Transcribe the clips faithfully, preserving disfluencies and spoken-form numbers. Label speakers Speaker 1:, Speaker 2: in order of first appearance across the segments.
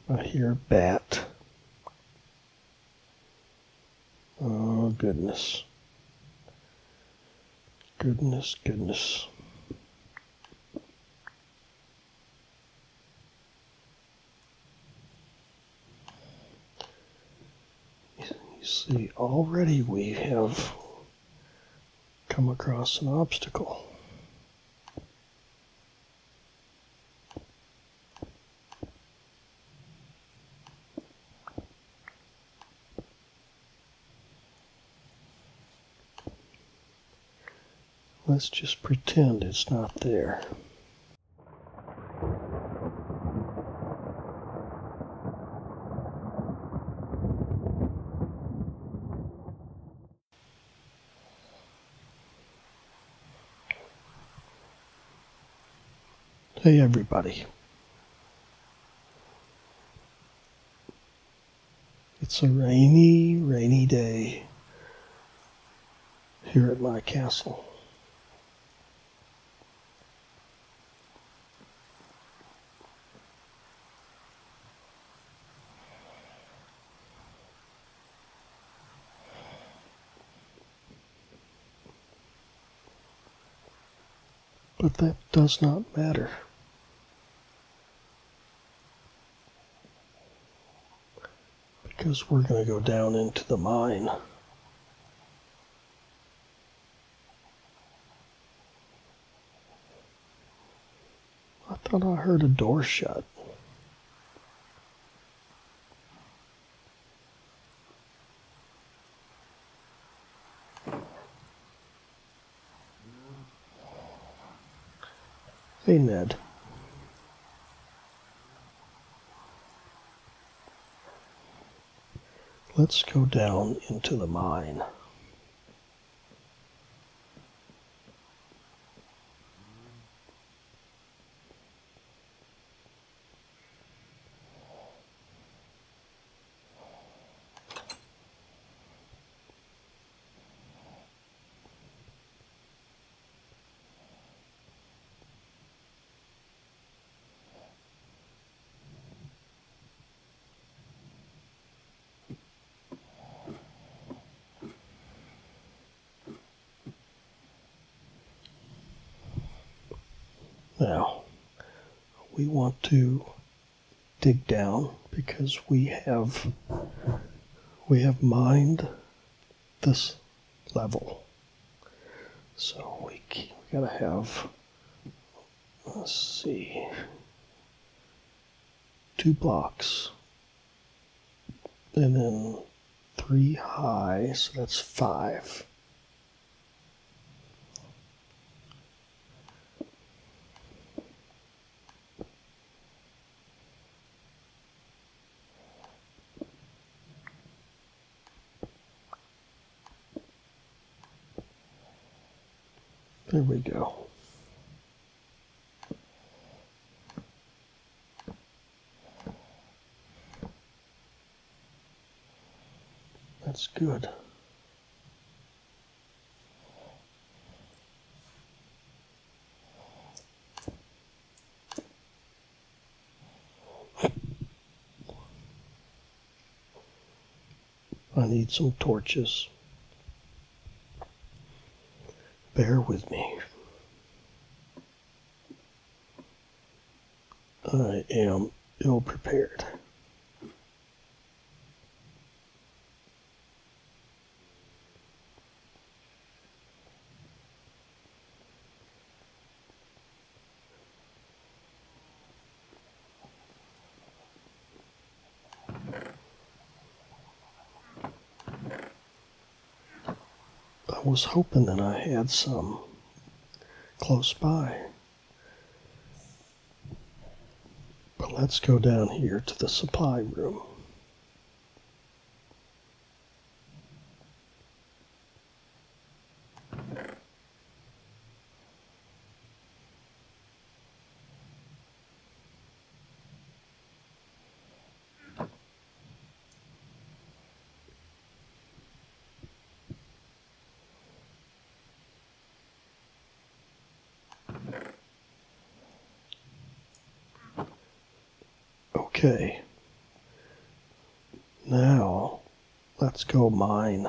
Speaker 1: I hear bat. Oh, goodness. Goodness, goodness. You see, already we have come across an obstacle. Let's just pretend it's not there. Hey everybody. It's a rainy, rainy day here at my castle. But that does not matter. Because we're going to go down into the mine. I thought I heard a door shut. Hey, Ned. Let's go down into the mine. Now, we want to dig down because we have we have mined this level. So we, we gotta have, let's see, two blocks and then three high, so that's five. There we go. That's good. I need some torches. Bear with me. I am ill prepared. I was hoping that I had some close by. But let's go down here to the supply room. Okay, Now, let's go mine.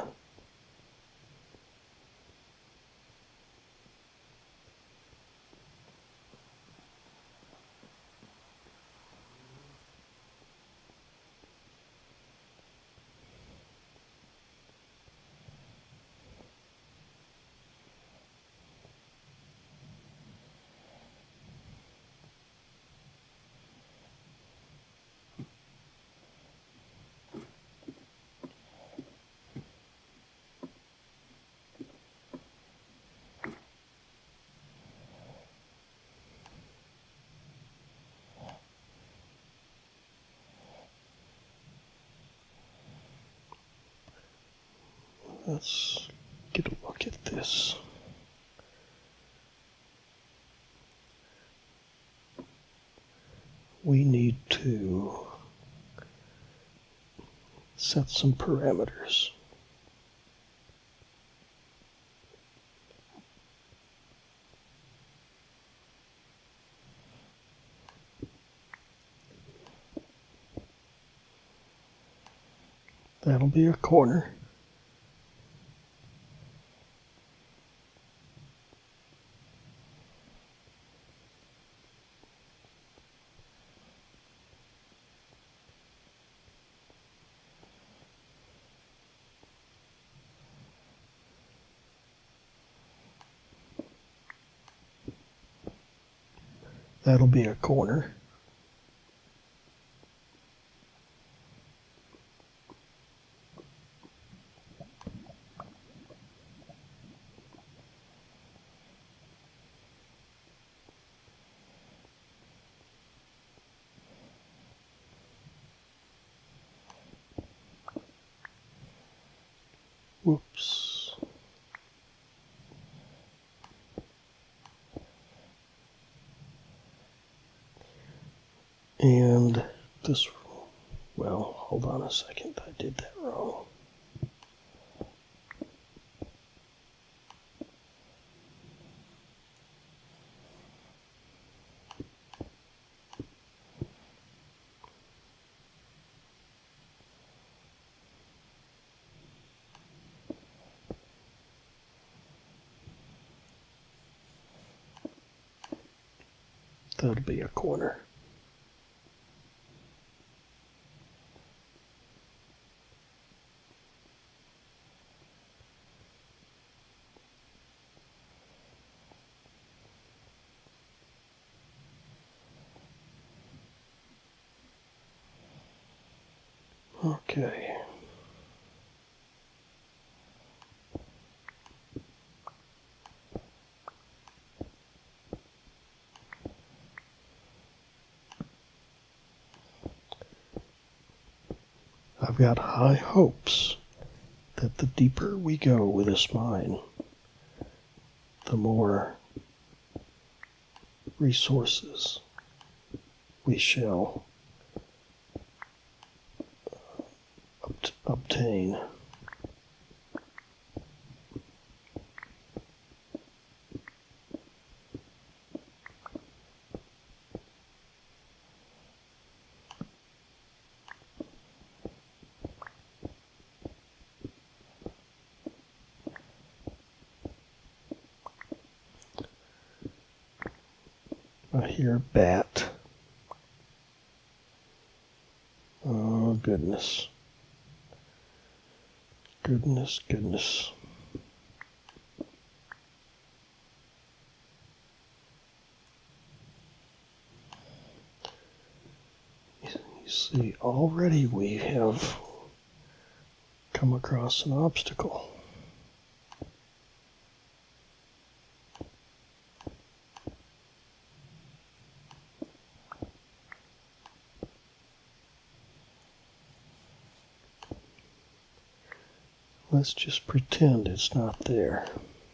Speaker 1: Let's get a look at this. We need to set some parameters. That'll be a corner. That'll be a corner. Whoops. And this, well, hold on a second, I did that wrong. That'll be a corner. Okay. I've got high hopes that the deeper we go with this mine, the more resources we shall obt- obtain. I hear bat. Oh, goodness. Goodness, goodness. You see, already we have come across an obstacle. Let's just pretend it's not there.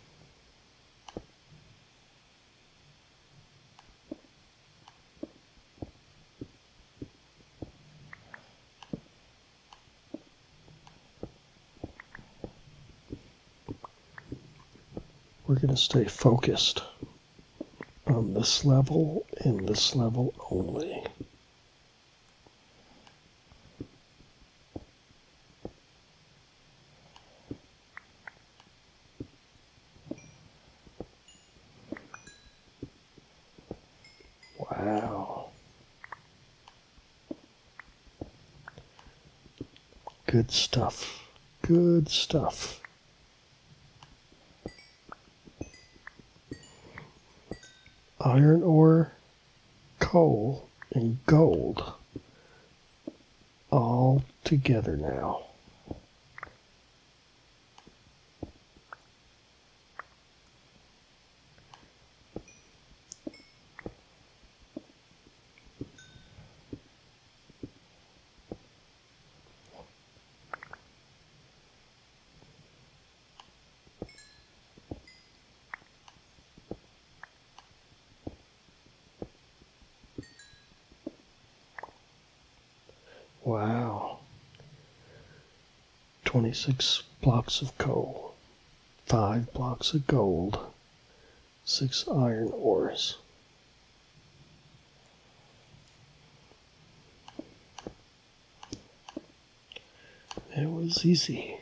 Speaker 1: We're going to stay focused on this level and this level only. Good stuff. Good stuff. Iron ore, coal, and gold all together now. Wow. twenty-six blocks of coal, five blocks of gold, six iron ores. It was easy.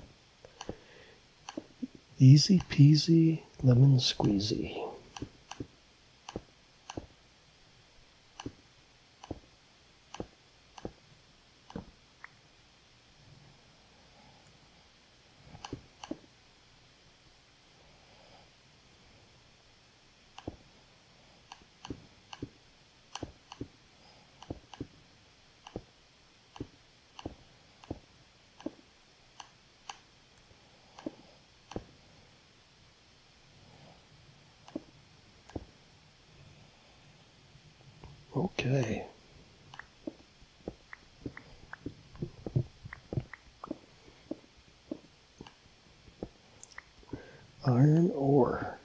Speaker 1: Easy peasy, lemon squeezy. Okay. Iron ore.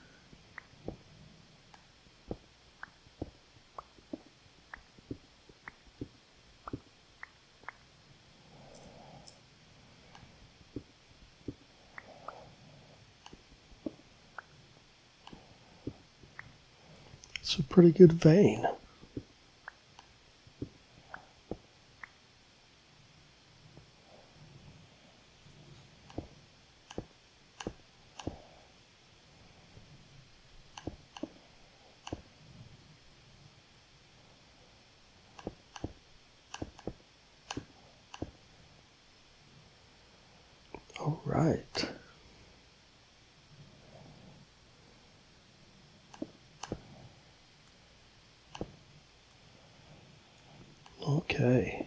Speaker 1: It's a pretty good vein. All right. Okay.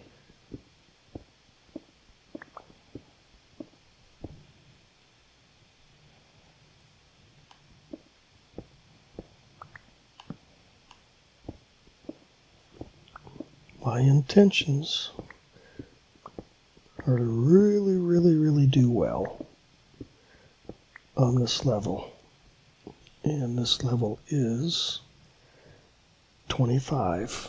Speaker 1: My intentions are to really, really, really do well on this level. And this level is twenty-five.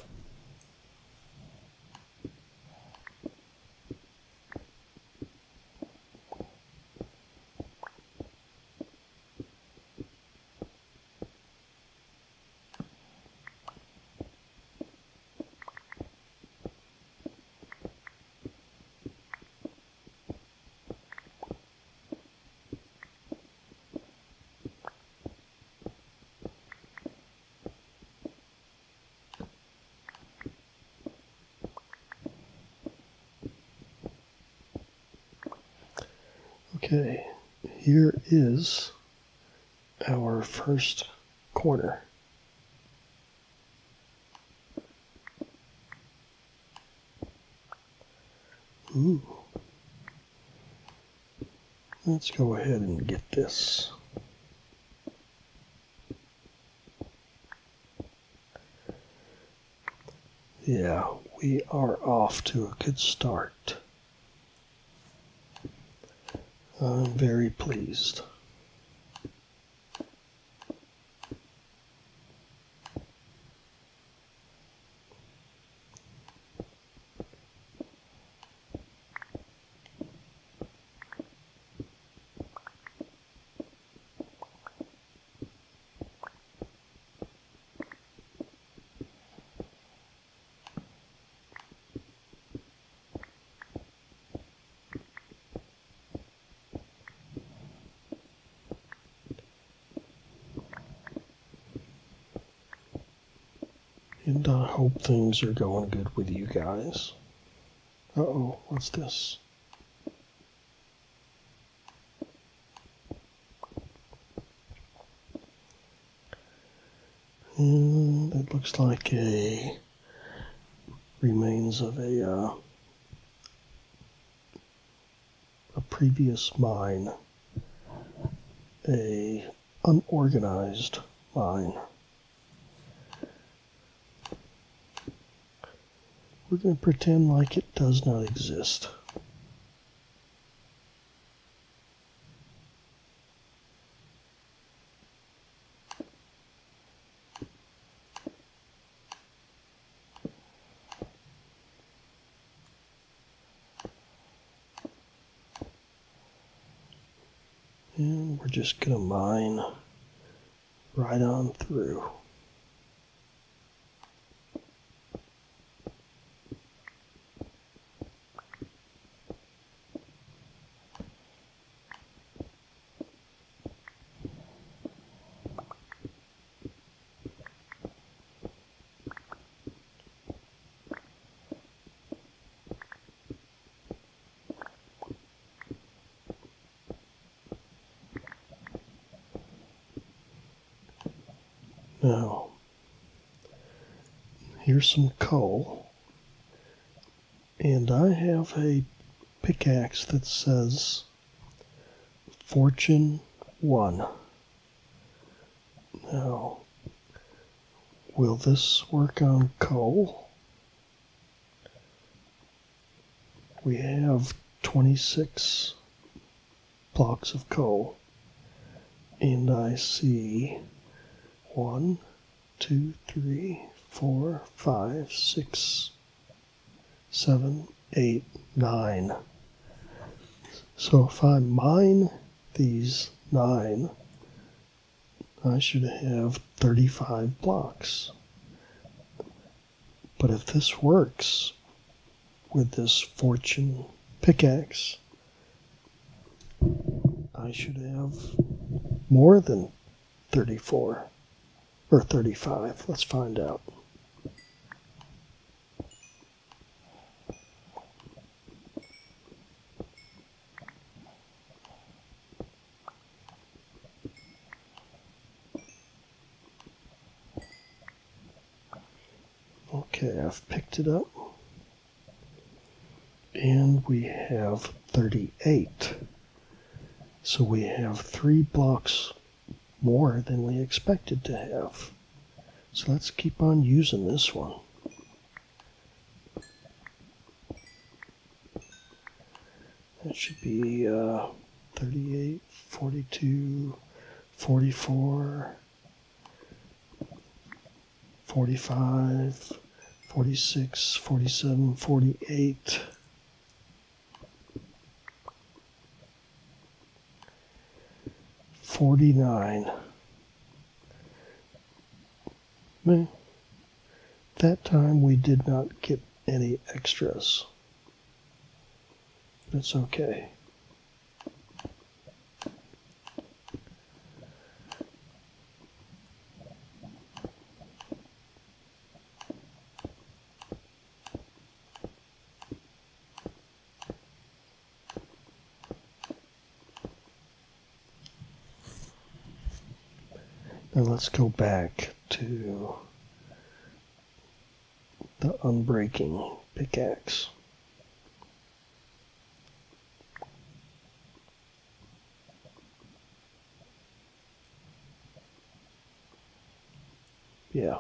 Speaker 1: Okay, here is our first corner. Ooh. Let's go ahead and get this. Yeah, we are off to a good start. I'm very pleased. And I hope things are going good with you guys. Uh-oh, what's this? And it looks like a remains of a uh, a previous mine, a unorganized mine. We're going to pretend like it does not exist. And we're just going to mine right on through. Now, here's some coal, and I have a pickaxe that says Fortune one. Now, will this work on coal? We have twenty-six blocks of coal, and I see one, two, three, four, five, six, seven, eight, nine. So if I mine these nine, I should have thirty-five blocks. But if this works with this fortune pickaxe, I should have more than thirty-four or thirty-five. Let's find out. Okay, I've picked it up, and we have thirty-eight. So we have three blocks more than we expected to have. So let's keep on using this one. That should be uh, thirty-eight, forty-two, forty-four, forty-five, forty-six, forty-seven, forty-eight. forty-nine. Man, that time we did not get any extras. That's okay. Now let's go back to the unbreaking pickaxe. Yeah.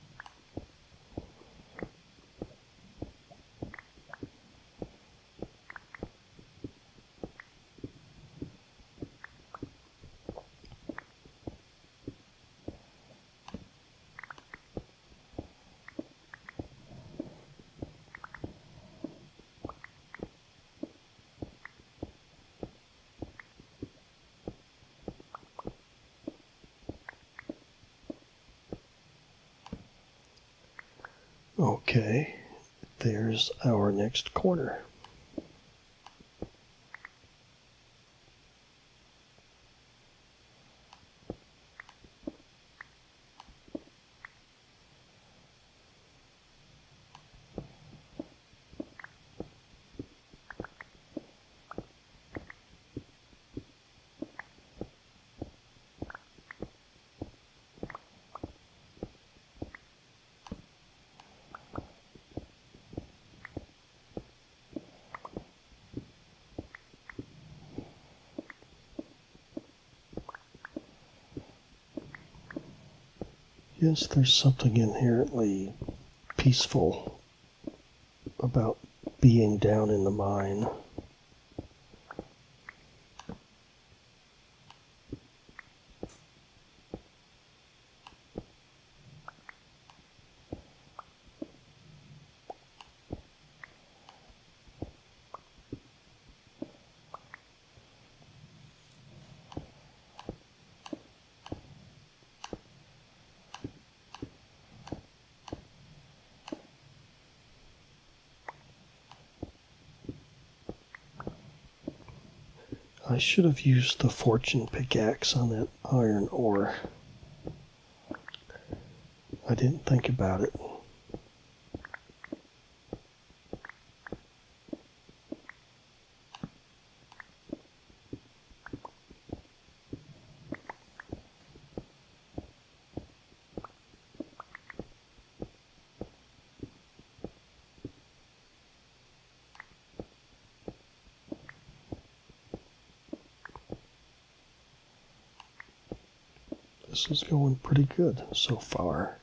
Speaker 1: Okay, there's our next corner. guess there's something inherently peaceful about being down in the mine. I should have used the fortune pickaxe on that iron ore. I didn't think about it. This is going pretty good so far.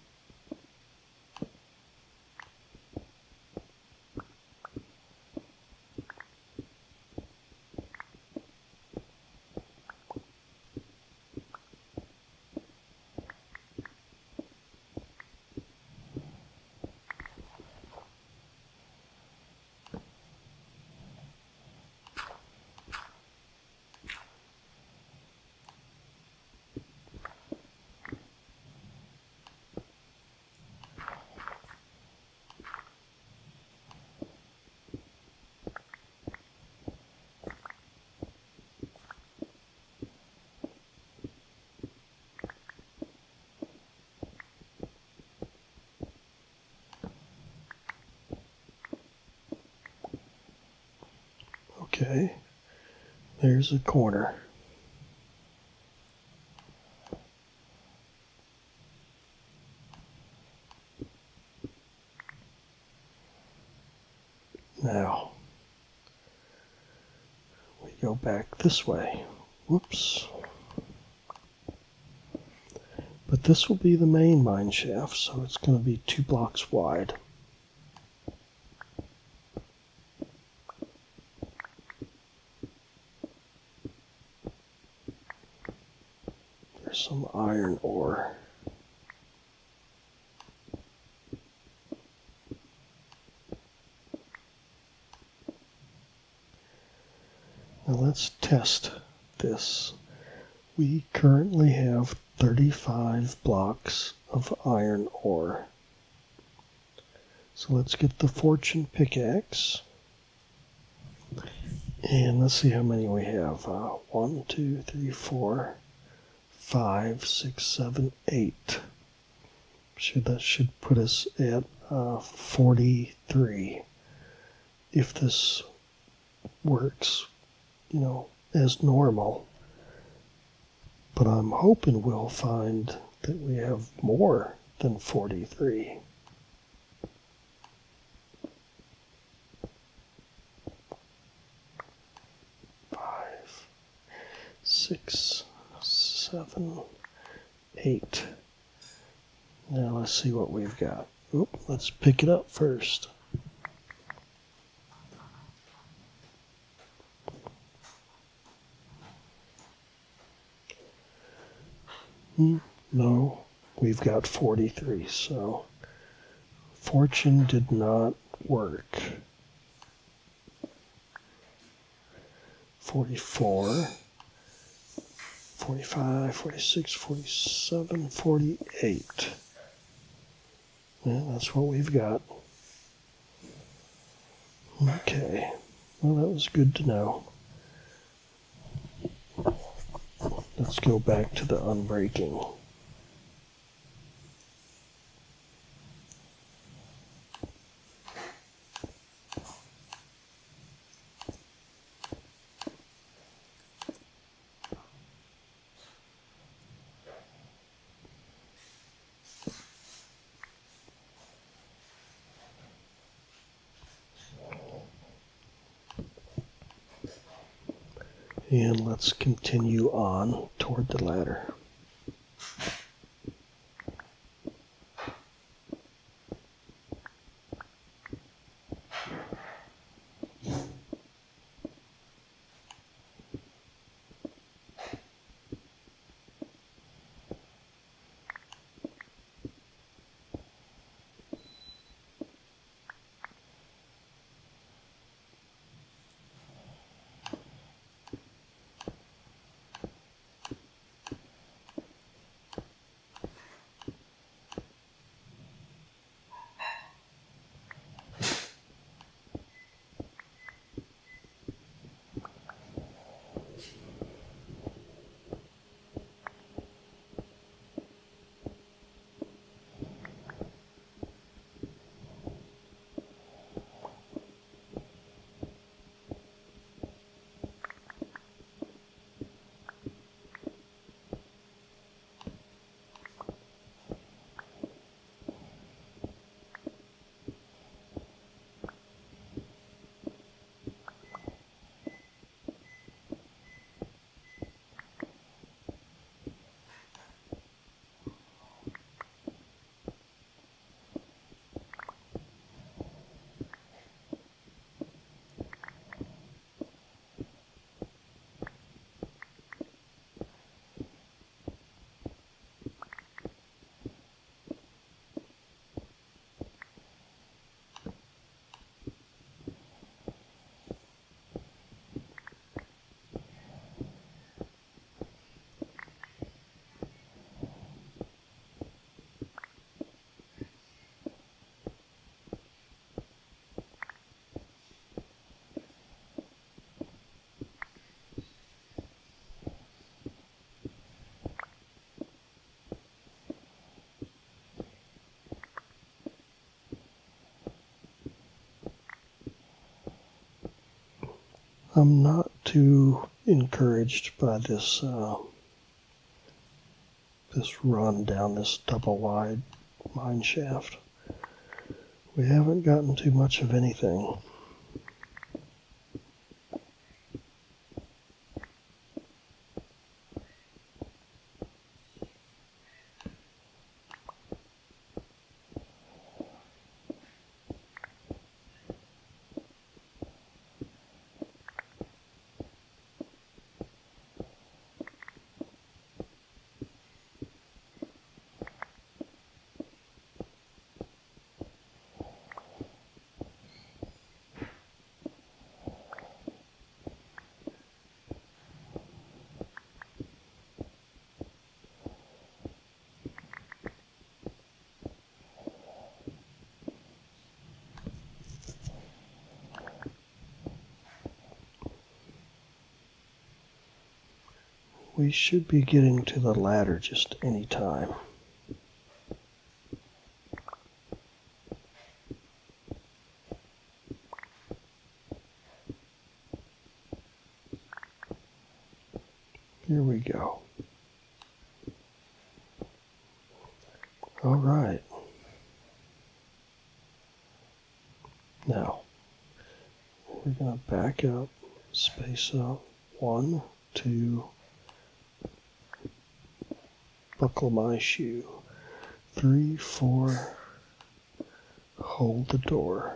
Speaker 1: Okay, there's a corner. Now, we go back this way. Whoops. But this will be the main mine shaft, so it's going to be two blocks wide. There's some iron ore. Now let's test this. We currently have thirty-five blocks of iron ore. So let's get the fortune pickaxe. And let's see how many we have. Uh, one, two, three, four, five, six, seven, eight. Should, that should put us at uh, forty-three. If this works, you know, as normal. But I'm hoping we'll find that we have more than forty-three. Five, six, seven, eight. Now let's see what we've got. Oop, let's pick it up first. No, we've got forty-three, so fortune did not work. forty-four, forty-five, forty-six, forty-seven, forty-eight. Yeah, that's what we've got. Okay, well, that was good to know. Let's go back to the unbreaking. And let's continue on toward the ladder. I'm not too encouraged by this uh, this run down this double wide mine shaft. We haven't gotten too much of anything. We should be getting to the ladder just any time. Here we go. All right. Now, we're going to back up, space up, one, two, buckle my shoe, three, four, hold the door,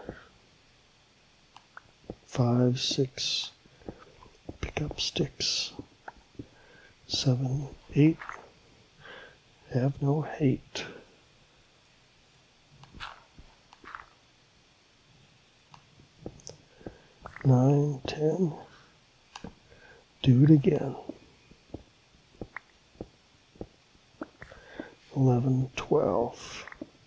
Speaker 1: five, six, pick up sticks, seven, eight, have no hate. Nine, ten, do it again. Eleven, twelve.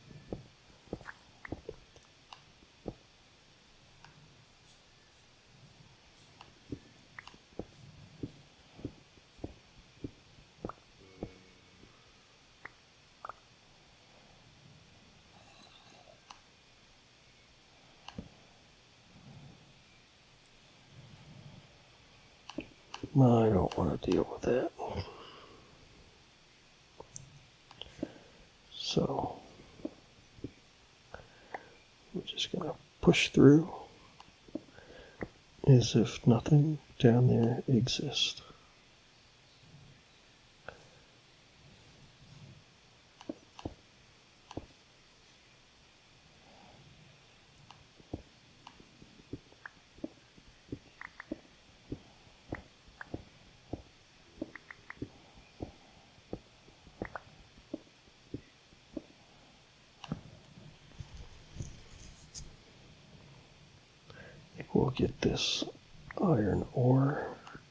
Speaker 1: I don't want to deal with that. So, we're just going to push through as if nothing down there exists. We'll get this iron ore.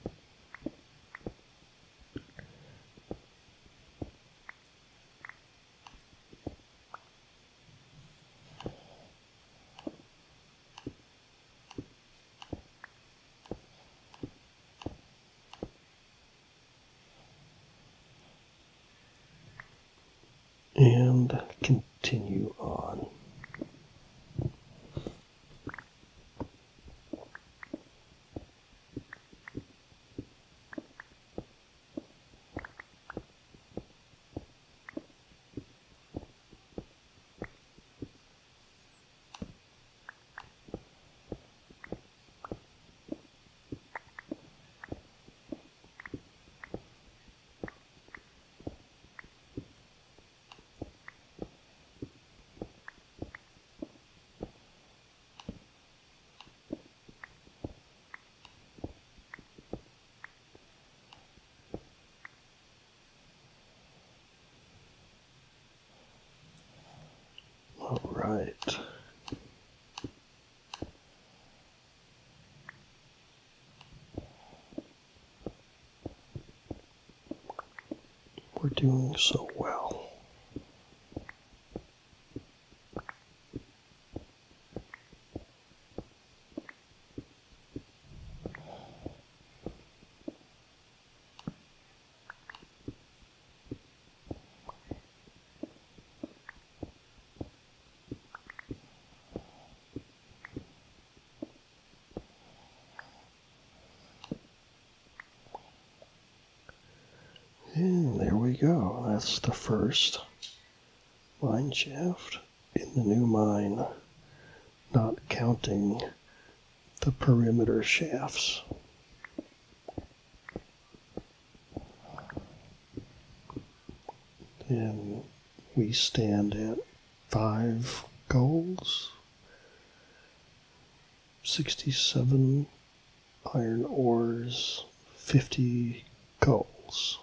Speaker 1: And continue on. All right. We're doing so well. go. That's the first mine shaft in the new mine, not counting the perimeter shafts. And we stand at five golds, sixty-seven iron ores, fifty coals.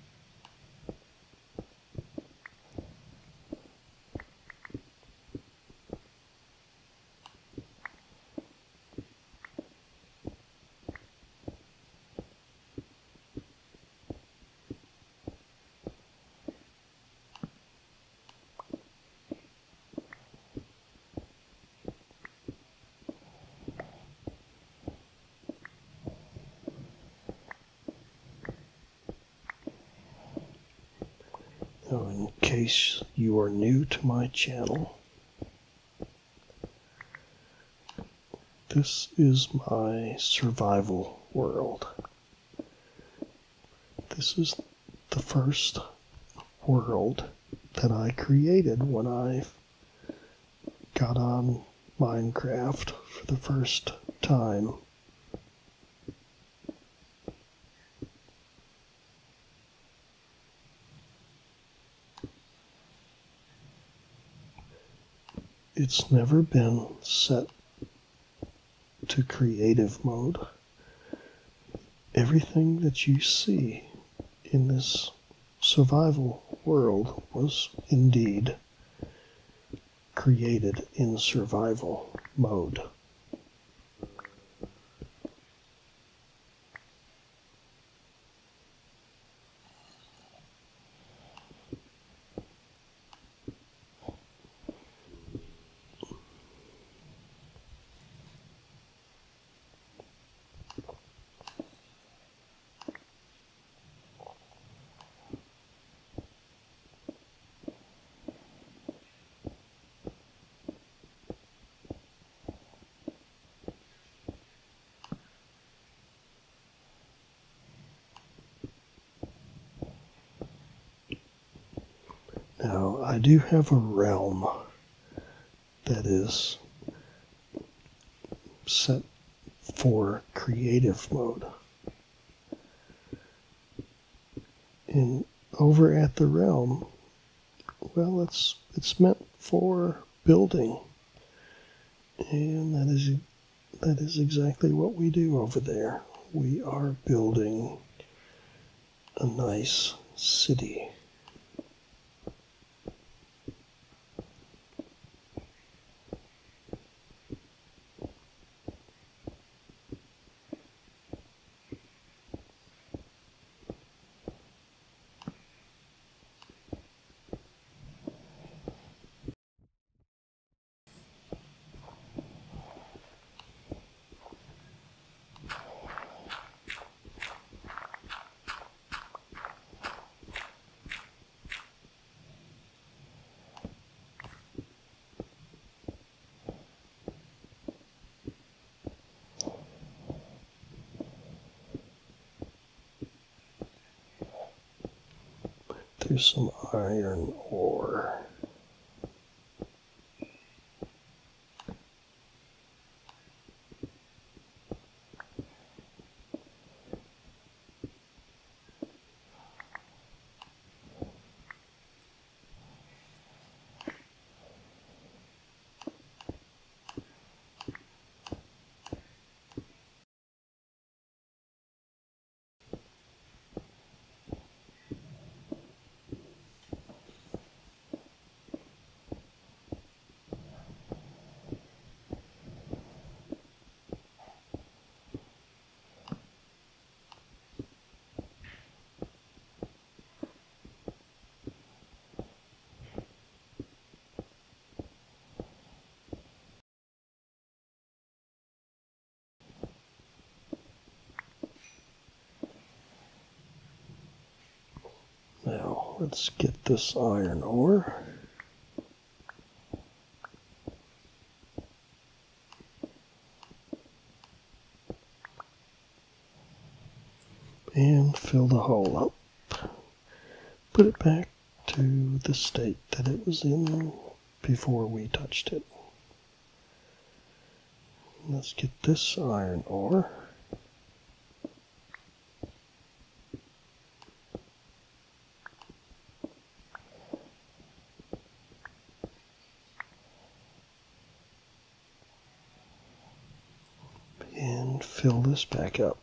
Speaker 1: Now, in case you are new to my channel, this is my survival world. This is the first world that I created when I got on Minecraft for the first time. It's never been set to creative mode. Everything that you see in this survival world was indeed created in survival mode. Now, I do have a realm that is set for creative mode. And over at the realm, well, it's it's meant for building. And that is that is exactly what we do over there. We are building a nice city. There's some iron ore. Now, let's get this iron ore. And fill the hole up. put it back to the state that it was in before we touched it. Let's get this iron ore. And fill this back up.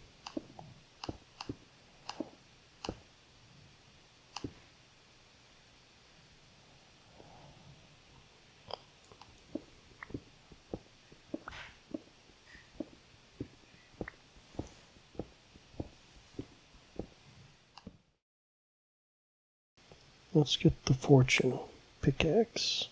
Speaker 1: Let's get the fortune pickaxe.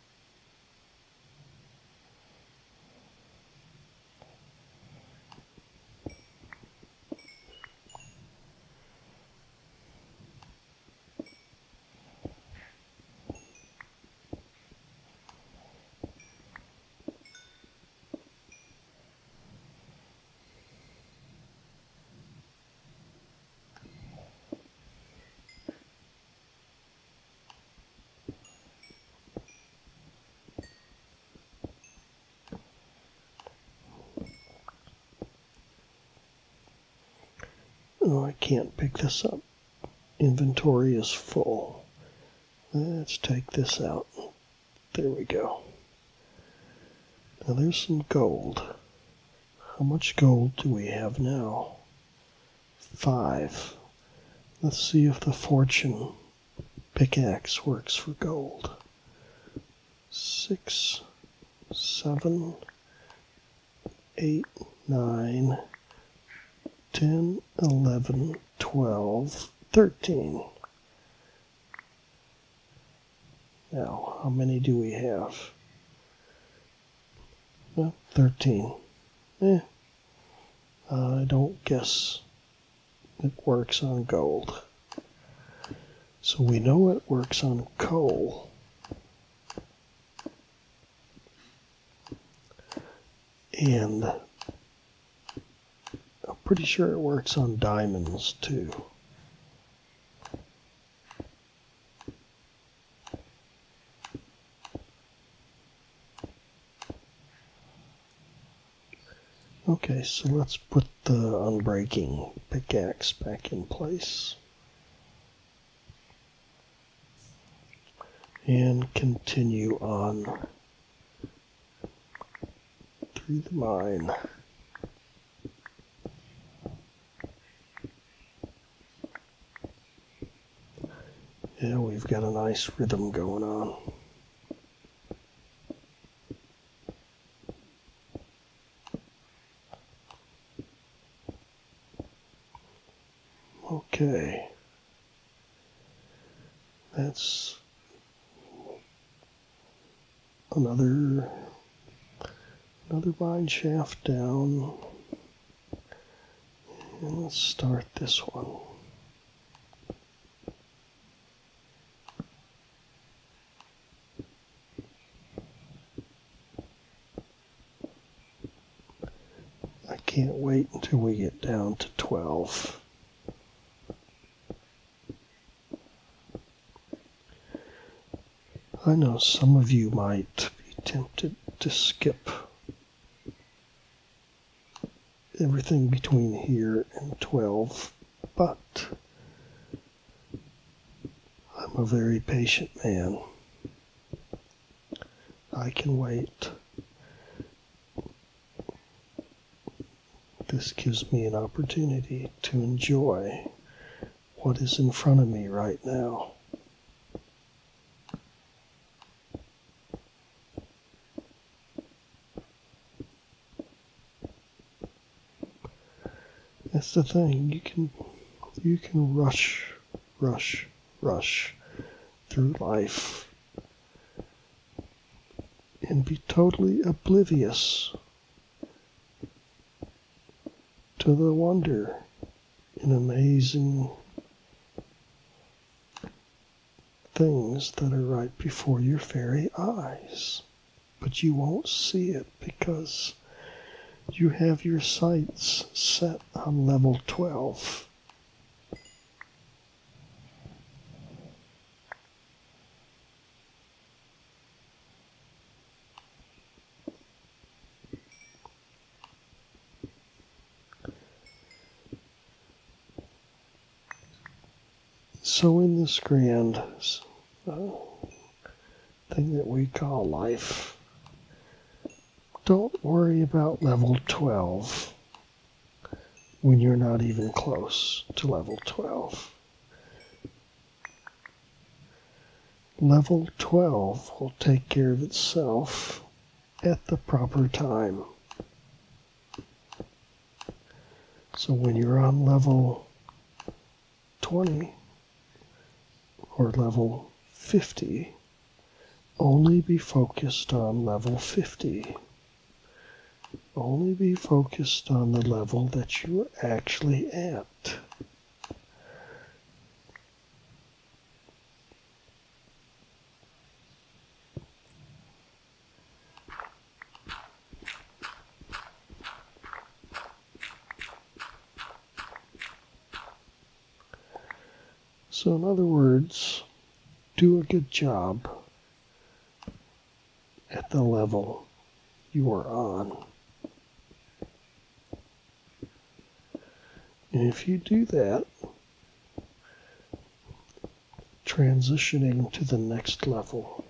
Speaker 1: Oh, I can't pick this up. Inventory is full. Let's take this out. There we go. Now there's some gold. How much gold do we have now? Five. Let's see if the fortune pickaxe works for gold. Six, seven, eight, nine, ten, eleven, twelve, thirteen. Now, how many do we have? Well, thirteen. Eh, I don't guess it works on gold. So we know it works on coal. And I'm pretty sure it works on diamonds too. Okay, so let's put the unbreaking pickaxe back in place. And continue on through the mine. Yeah, we've got a nice rhythm going on. Okay. That's another another mine shaft down. And let's start this one. I can't wait until we get down to twelve. I know some of you might be tempted to skip everything between here and twelve, but I'm a very patient man. I can wait. This gives me an opportunity to enjoy what is in front of me right now. That's the thing, you can you can rush, rush, rush through life and be totally oblivious to the wonder and amazing things that are right before your very eyes. But you won't see it because you have your sights set on level twelve. So in this grand uh, thing that we call life, don't worry about level twelve when you're not even close to level twelve. Level twelve will take care of itself at the proper time. So when you're on level twenty or level fifty, only be focused on level fifty. Only be focused on the level that you're actually at. So in other words, do a good job at the level you are on. And if you do that, transitioning to the next level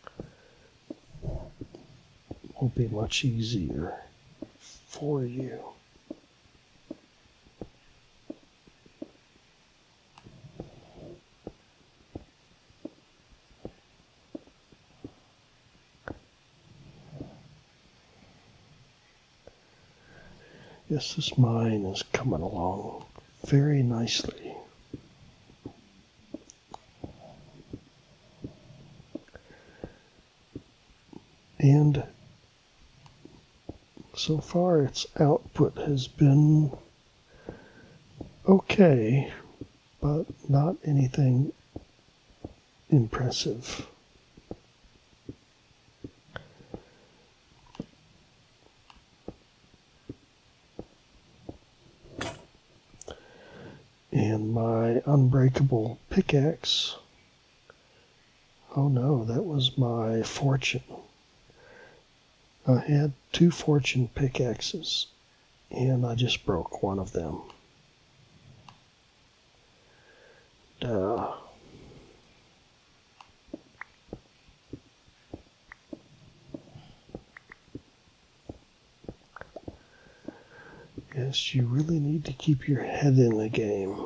Speaker 1: will be much easier for you. Yes, this mine is coming along very nicely. And so far its output has been okay, but not anything impressive. And my unbreakable pickaxe, oh no, that was my fortune. I had two fortune pickaxes, and I just broke one of them. Duh. Yes, you really need to keep your head in the game.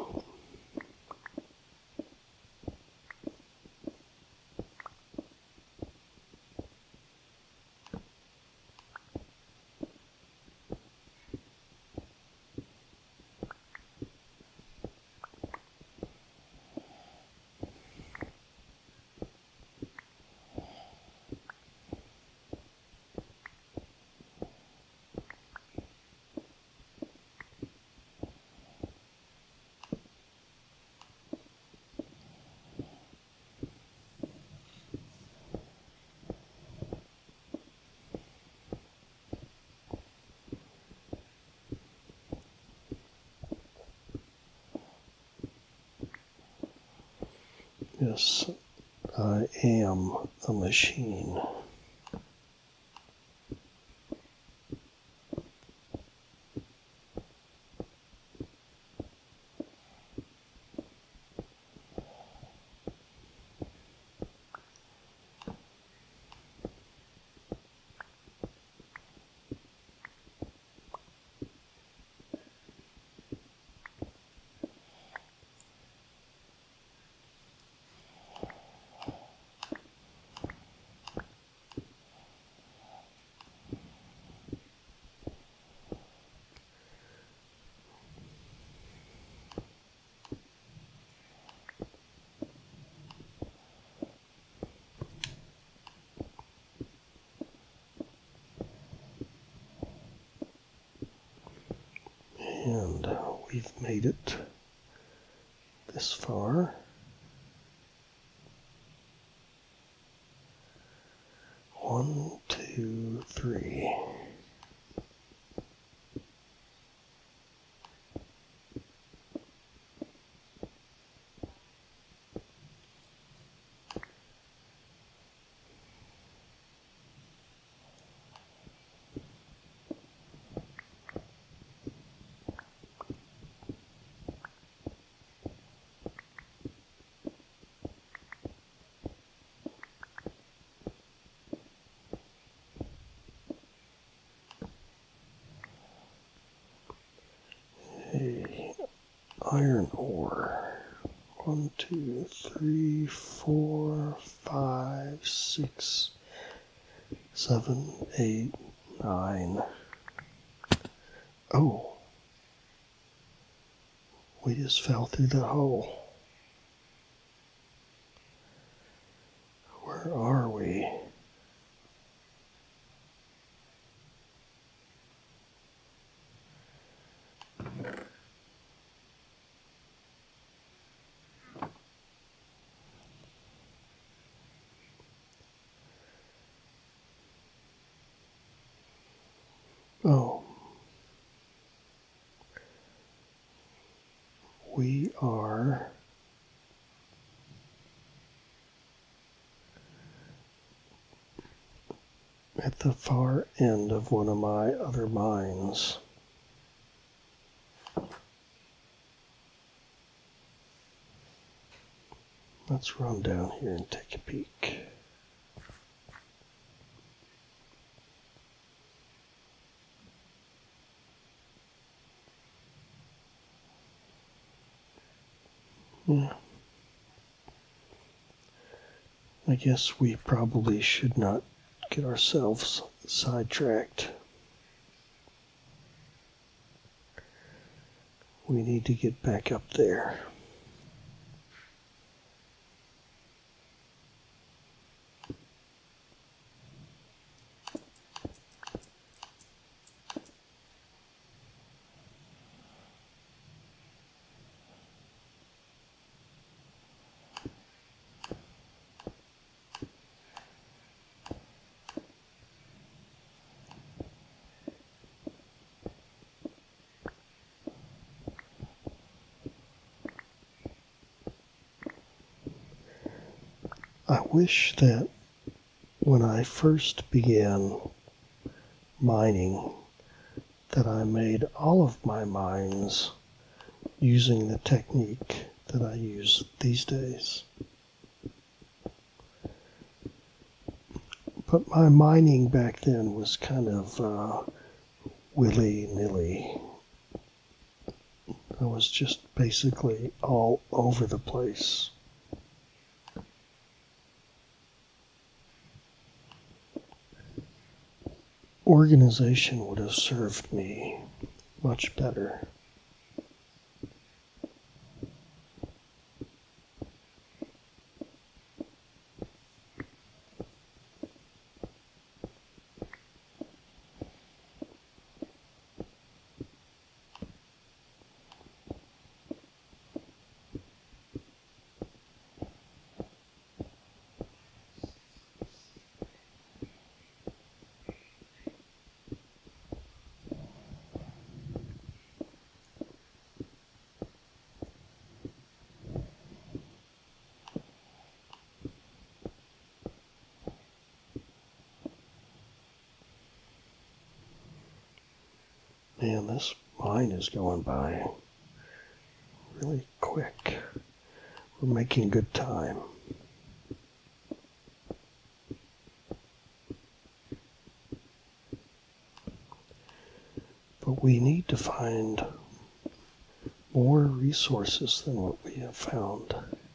Speaker 1: Yes, I am a machine. And uh, we've made it this far. One, two, three. iron ore. One, two, three, four, five, six, seven, eight, nine. Oh, we just fell through the hole. Where are we? Oh, we are at the far end of one of my other mines. Let's run down here and take a peek. Yeah. I guess we probably should not get ourselves sidetracked. We need to get back up there. I wish that when I first began mining, that I made all of my mines using the technique that I use these days. But my mining back then was kind of uh, willy-nilly. I was just basically all over the place. Organization would have served me much better. Man, this mine is going by really quick. We're making good time. But we need to find more resources than what we have found.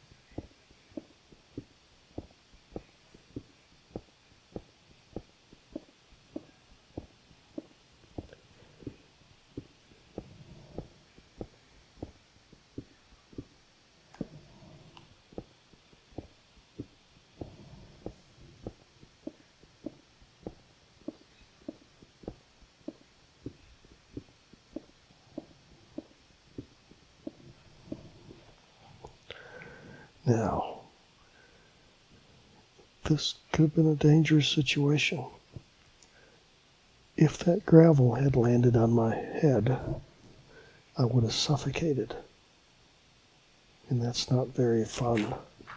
Speaker 1: Now, this could have been a dangerous situation. If that gravel had landed on my head, I would have suffocated. And that's not very fun.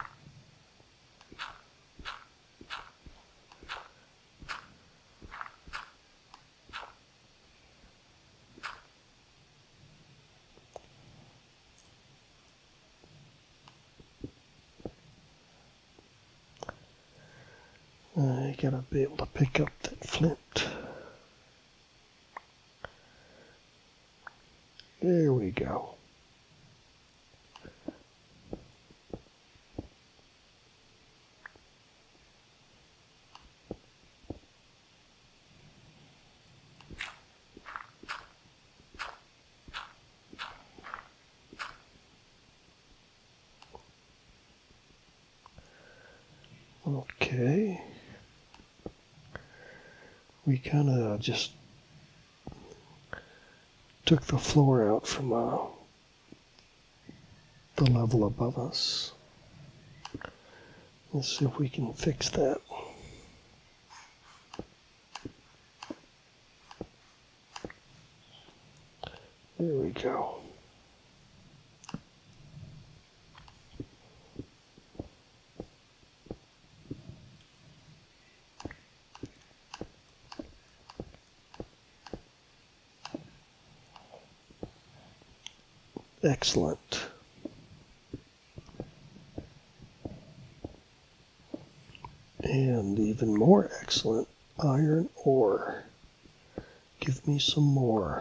Speaker 1: I gotta be able to pick up that flint. There we go. Okay. We kind of just took the floor out from uh, the level above us. Let's see if we can fix that. There we go. Excellent. And even more excellent, iron ore. Give me some more.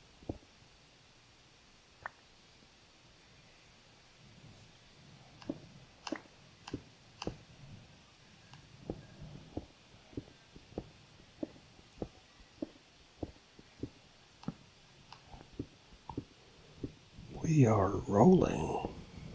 Speaker 1: We are rolling.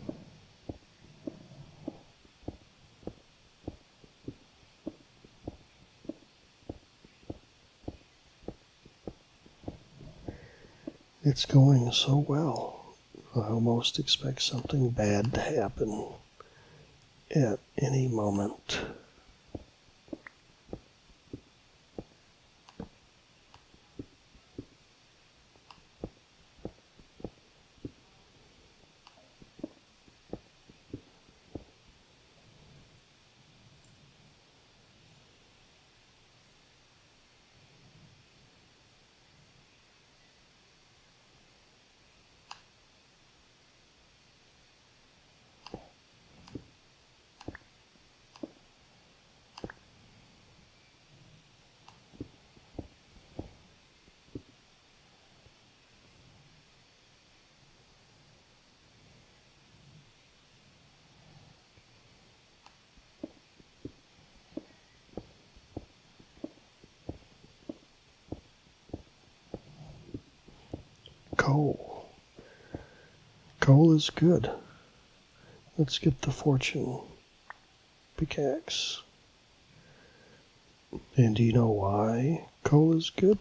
Speaker 1: It's going so well. I almost expect something bad to happen at any moment. Coal. Coal is good. Let's get the fortune pickaxe. And do you know why coal is good?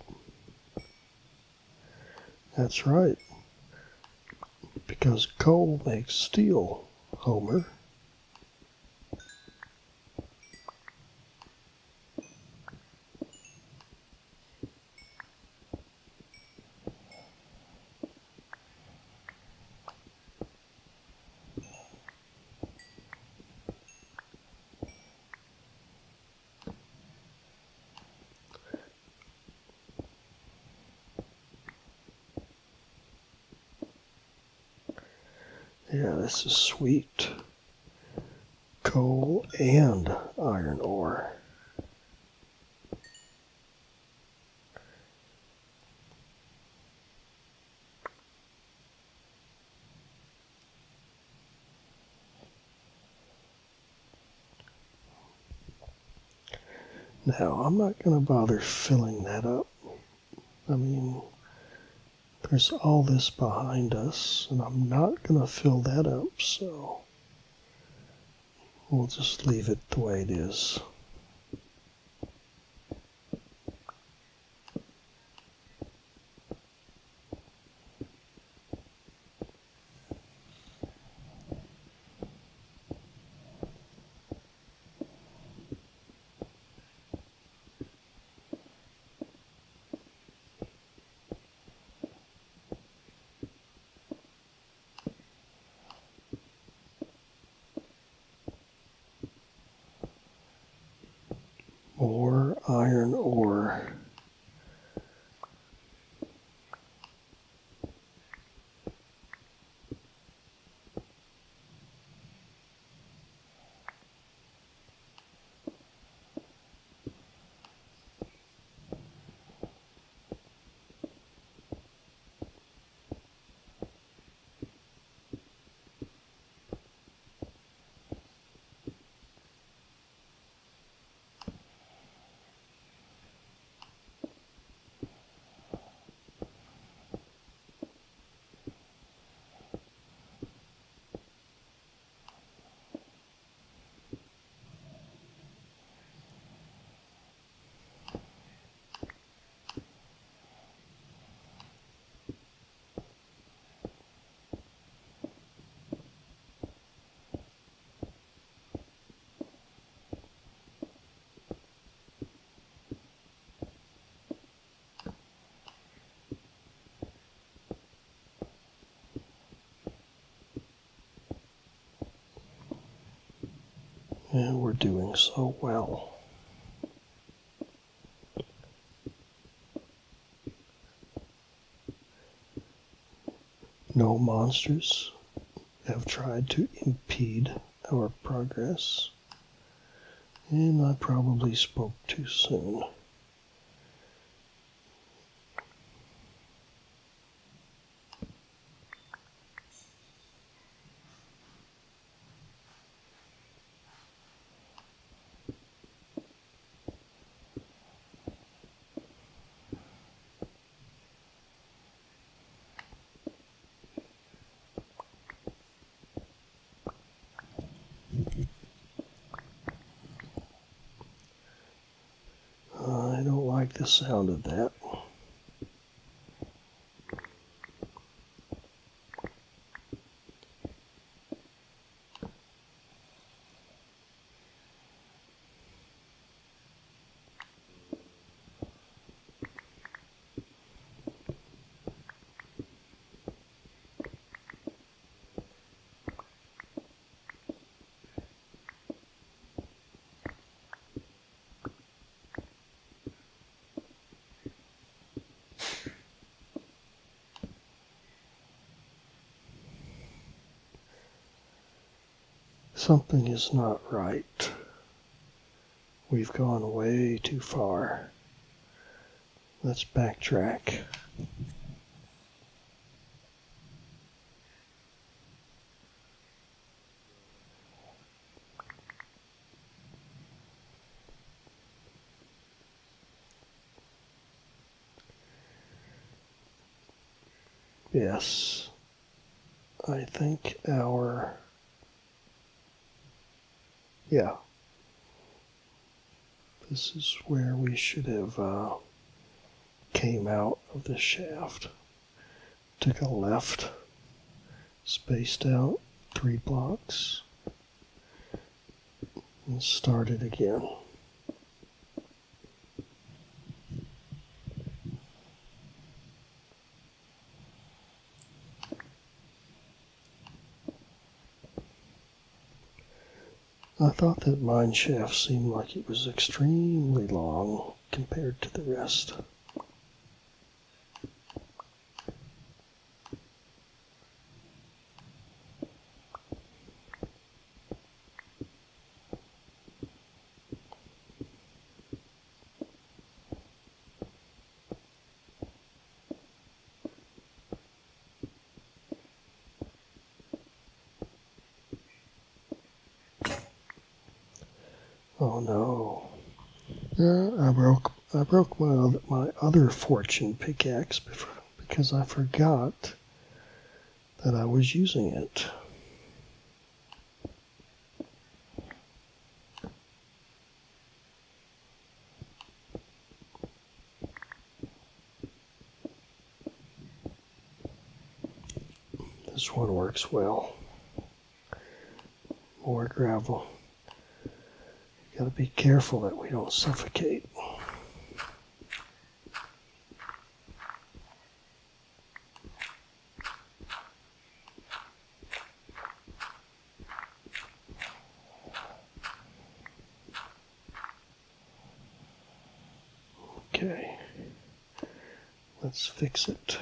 Speaker 1: That's right. Because coal makes steel, Homer. Yeah, this is sweet. Coal and iron ore. Now, I'm not going to bother filling that up. I mean, there's all this behind us, and I'm not going to fill that up, so we'll just leave it the way it is. And we're doing so well. No monsters have tried to impede our progress. And I probably spoke too soon. I don't like the sound of that. Something is not right. We've gone way too far. Let's backtrack. Yes, I think our, yeah, this is where we should have uh, came out of the shaft. Took a left, spaced out three blocks, and started again. I thought that mine shaft seemed like it was extremely long compared to the rest. Oh no. Uh, I broke I broke my other, my other fortune pickaxe because I forgot that I was using it. This one works well. More gravel. Got to be careful that we don't suffocate. Okay, let's fix it.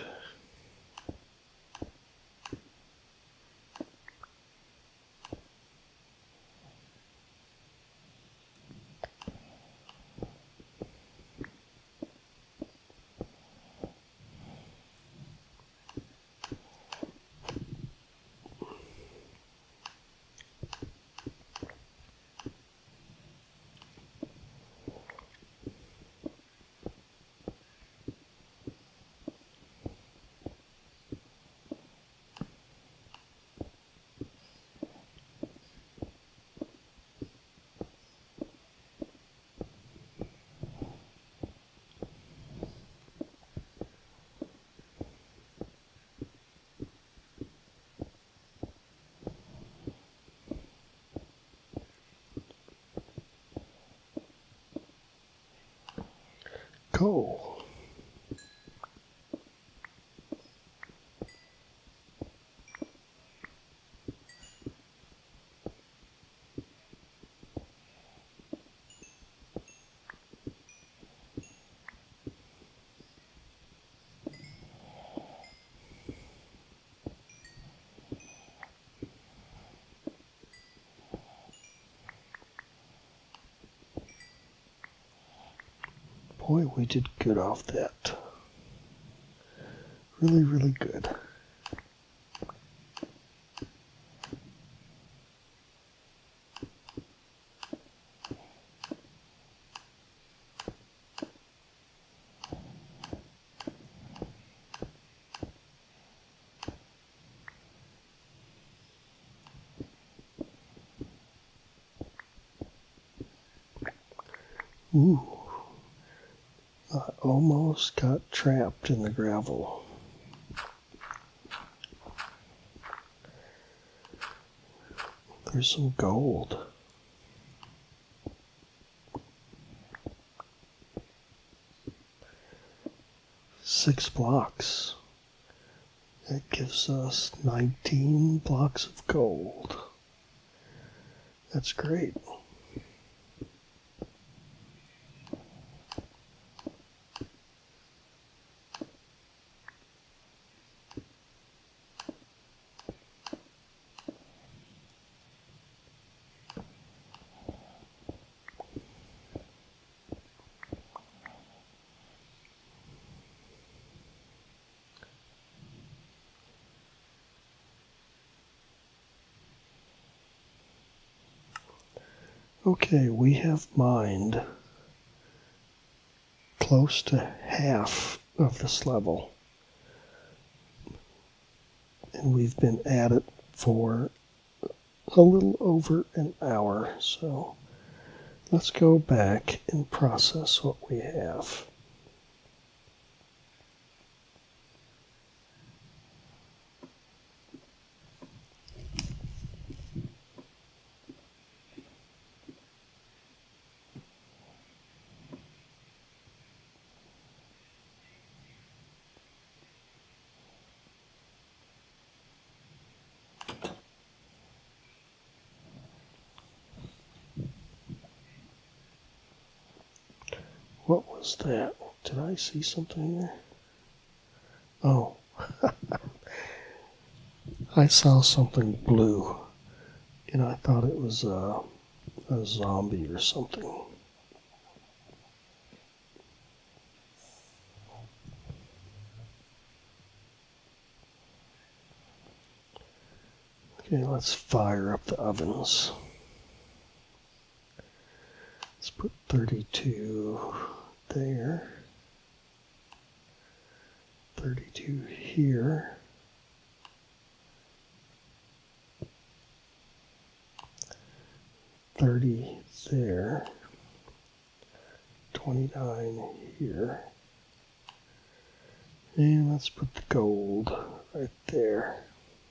Speaker 1: Coal. Boy, we did good off that. Really, really good. Ooh, I almost got trapped in the gravel. There's some gold. Six blocks. That gives us nineteen blocks of gold. That's great. Okay, we have mined close to half of this level. And we've been at it for a little over an hour. So let's go back and process what we have. What was that? Did I see something there? Oh, I saw something blue, and I thought it was a, a zombie or something. Okay, let's fire up the ovens. Let's put thirty-two there, thirty-two here, thirty there, twenty-nine here, and let's put the gold right there.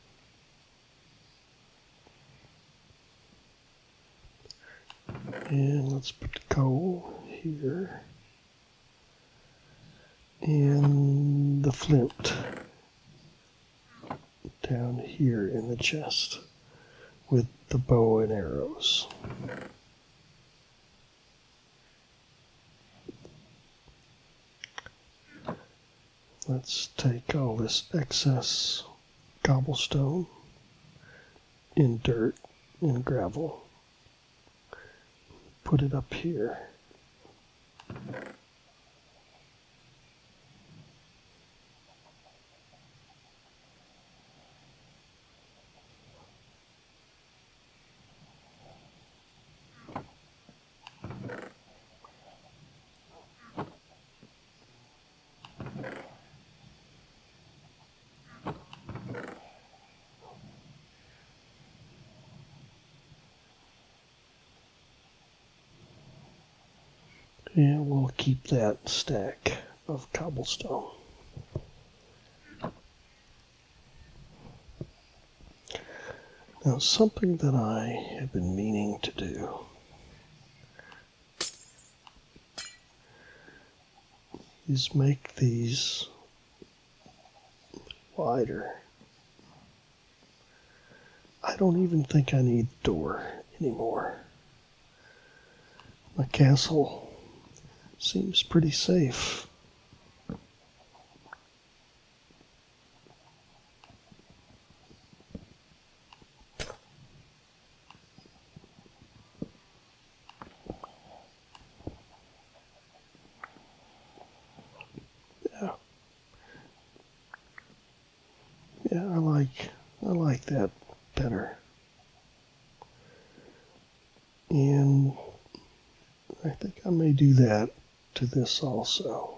Speaker 1: And let's put the coal here. And the flint down here in the chest with the bow and arrows. Let's take all this excess cobblestone and dirt and gravel. Put it up here. And we'll keep that stack of cobblestone. Now, something that I have been meaning to do is make these wider. I don't even think I need the door anymore. My castle seems pretty safe. Yeah, I like I like that better. And I think I may do that to this also.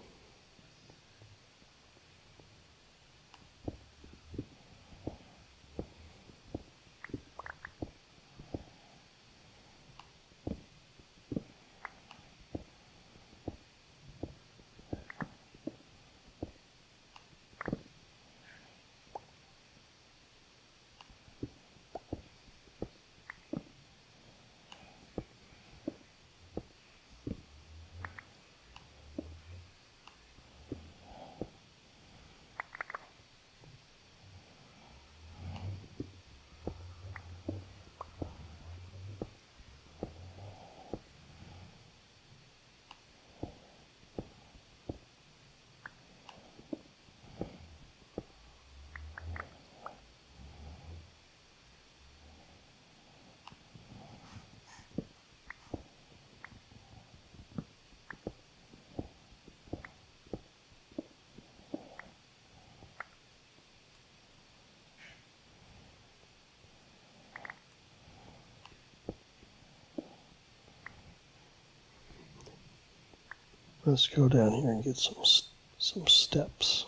Speaker 1: Let's go down here and get some some steps.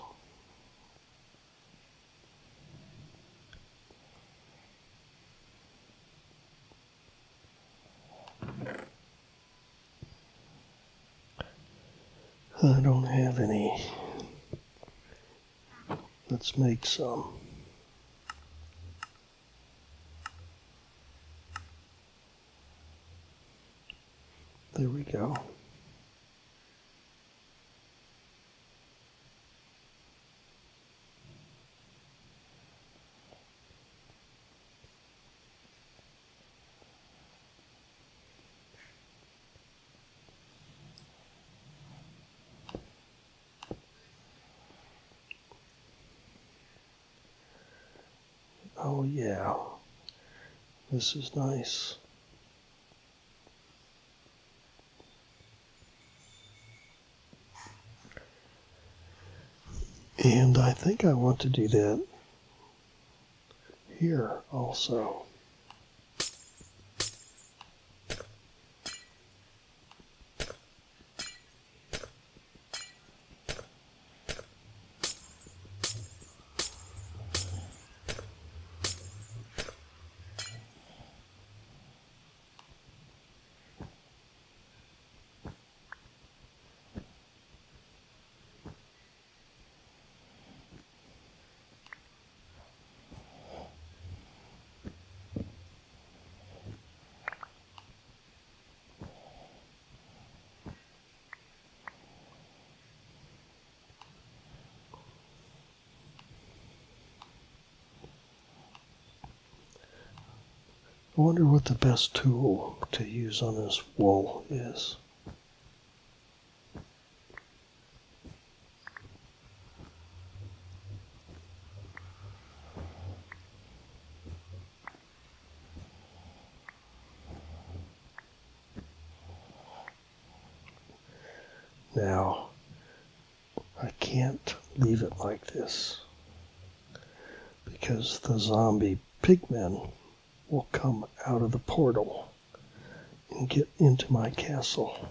Speaker 1: I don't have any. Let's make some. There we go. Oh yeah, this is nice. And I think I want to do that here also. I wonder what the best tool to use on this wool is. Now, I can't leave it like this because the zombie pigmen will come out of the portal and get into my castle.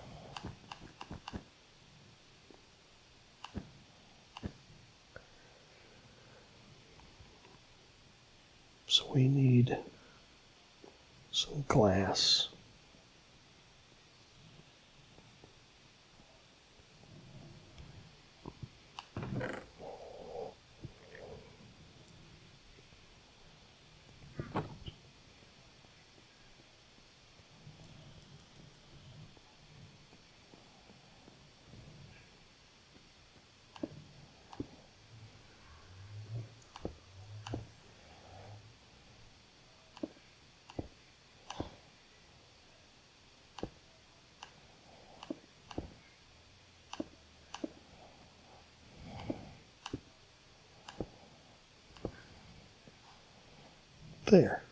Speaker 1: So we need some glass. There.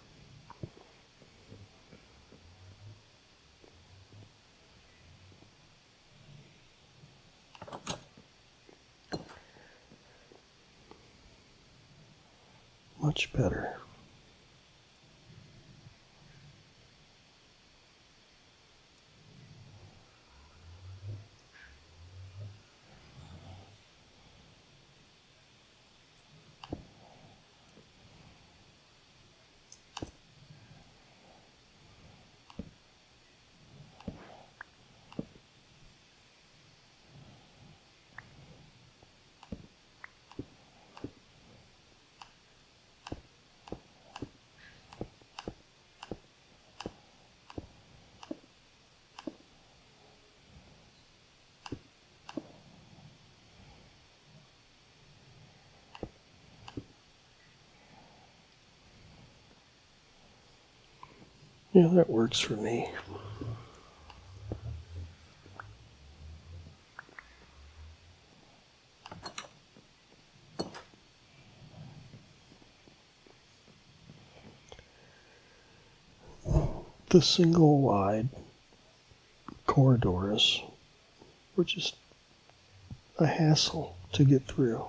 Speaker 1: much better. Yeah, that works for me. The single wide corridors were just a hassle to get through.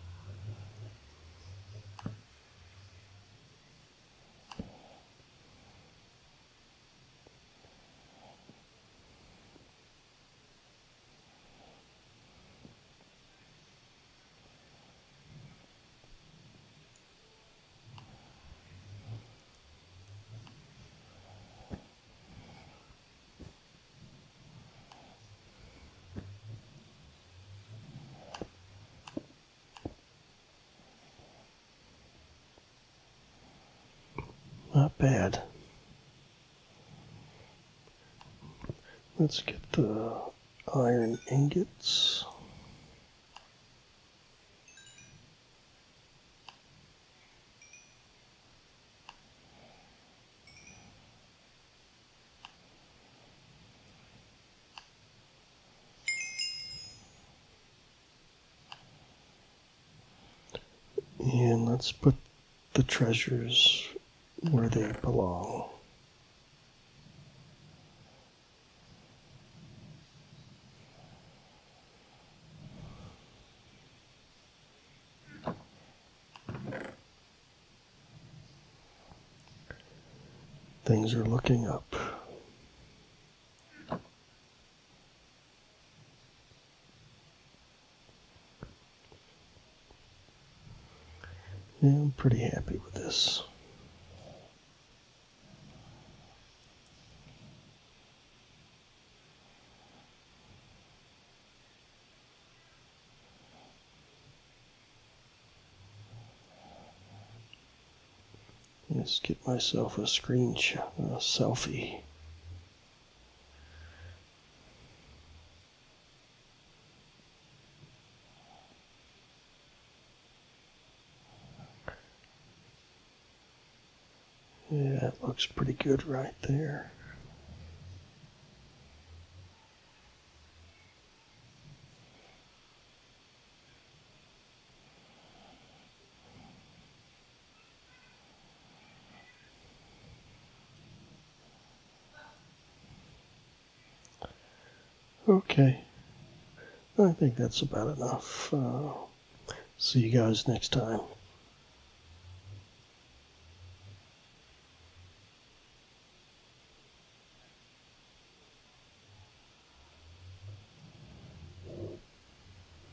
Speaker 1: Not bad. Let's get the iron ingots. And let's put the treasures where they belong. Things are looking up. Yeah, I'm pretty happy with this. Let's get myself a screenshot, a selfie. Yeah, it looks pretty good right there. Okay, I think that's about enough. Uh, see you guys next time.